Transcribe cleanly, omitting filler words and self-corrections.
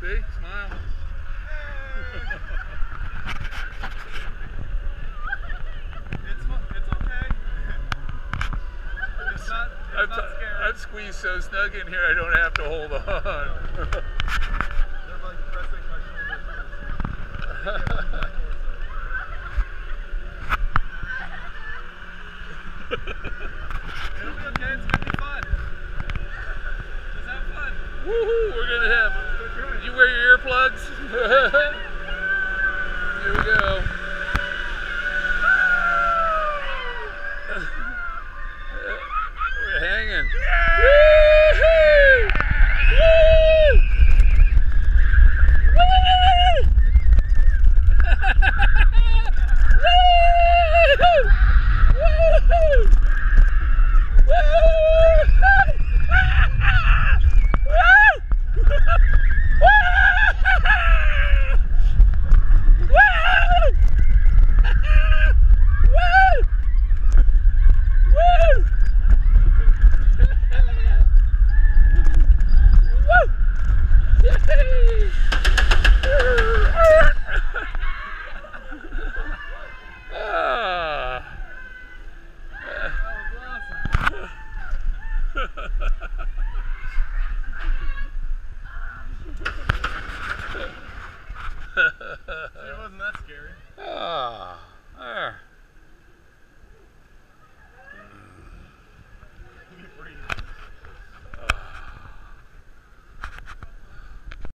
See? Smile. It's okay. It's not scary. I've squeezed so snug in here I don't have to hold on. They're like pressing my shoulders. It'll be okay, it's gonna be fun. Just have fun. Woohoo! We're gonna have. Did you wear your earplugs? Here we go. We're hanging.